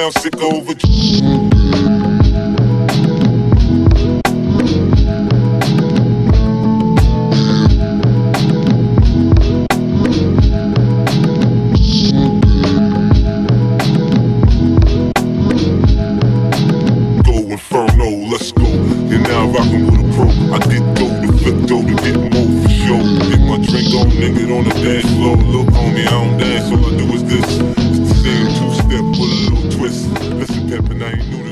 sound sick over. Let's go. You're now rockin' with a pro. I did go to flip though to get more for sure. Get my drink on and get on the dance floor. Look homie, I don't dance, all I do is this. It's the same two-step with a little twist. Listen, Pimpin', I ain't new to